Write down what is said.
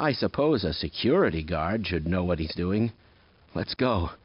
I suppose a security guard should know what he's doing. Let's go.